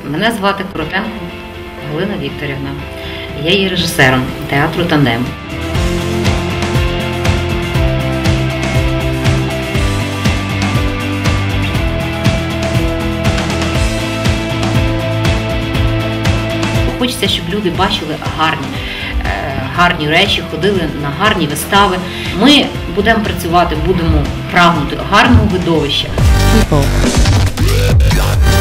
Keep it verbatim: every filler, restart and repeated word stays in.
Мене звати Коротенко Галина Вікторівна. Я є режисером театру «Тандем». Хочеться, щоб люди бачили гарні, гарні речі, ходили на гарні вистави. Ми будемо працювати, будемо прагнути гарного видовища.